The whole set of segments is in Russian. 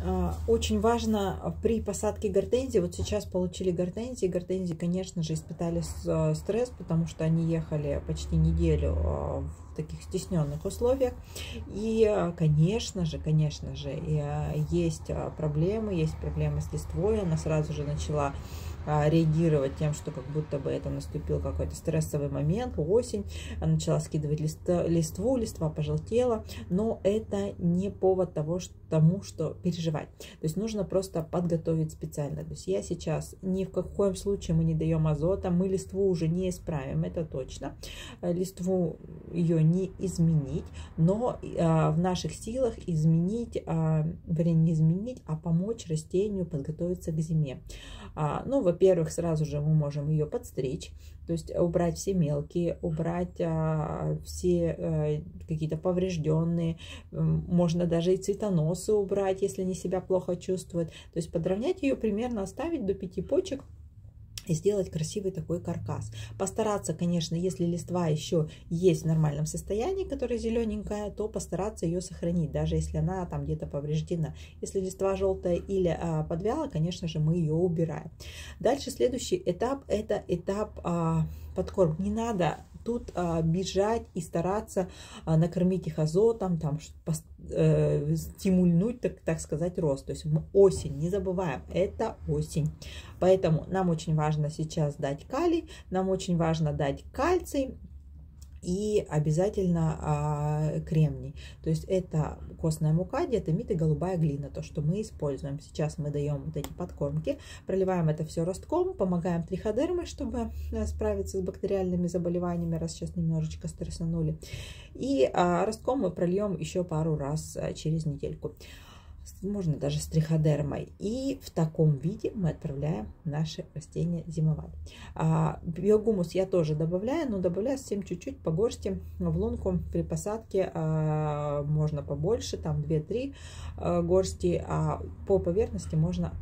Очень важно при посадке гортензии, вот сейчас получили гортензии, конечно же, испытали стресс, потому что они ехали почти неделю в таких стесненных условиях. И, конечно же, есть проблемы с листвой. Она сразу же начала реагировать тем, что как будто бы это наступил какой-то стрессовый момент, осень, она начала скидывать листву, листва пожелтела, но это не повод тому, что переживать. То есть нужно просто подготовить специально. То есть я сейчас ни в коем случае мы не даем азота, мы листву уже не исправим, это точно. Листву ее не изменить, но в наших силах изменить, вернее, не изменить, а помочь растению подготовиться к зиме. Ну, во-первых, сразу же мы можем ее подстричь, то есть убрать все мелкие, убрать все какие-то поврежденные, можно даже и цветоносы убрать, если они себя плохо чувствуют. То есть подровнять ее примерно, оставить до 5 почек и сделать красивый такой каркас. Постараться, конечно, если листва еще есть в нормальном состоянии, которая зелененькая, то постараться ее сохранить, даже если она там где-то повреждена. Если листва желтая или подвяла, конечно же, мы ее убираем. Дальше следующий этап – это этап подкорм. Не надо тут бежать и стараться накормить их азотом, там, стимульнуть, так сказать, рост. То есть осень, не забываем, это осень. Поэтому нам очень важно сейчас дать калий, нам очень важно дать кальций и обязательно кремний. То есть это костная мука, диатомит и голубая глина, то, что мы используем. Сейчас мы даем вот эти подкормки, проливаем это все ростком, помогаем триходермой, чтобы справиться с бактериальными заболеваниями, раз сейчас немножечко стрессанули. И ростком мы прольем еще пару раз через недельку. Можно даже с триходермой. И в таком виде мы отправляем наши растения зимовать. Биогумус я тоже добавляю, но добавляю совсем чуть-чуть по горсти в лунку. При посадке можно побольше, там 2-3 горсти, а по поверхности можно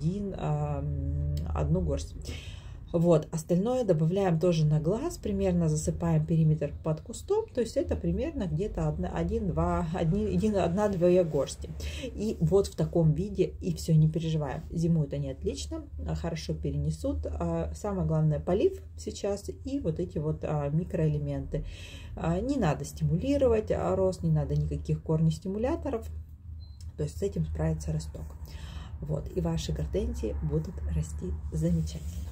одну горсть. Вот, остальное добавляем тоже на глаз, примерно засыпаем периметр под кустом, то есть это примерно где-то 1-2 горсти. И вот в таком виде, и все, не переживаем, зимуют они отлично, хорошо перенесут. Самое главное, полив сейчас и вот эти вот микроэлементы. Не надо стимулировать рост, не надо никаких корнестимуляторов, то есть с этим справится росток. Вот, и ваши гортензии будут расти замечательно.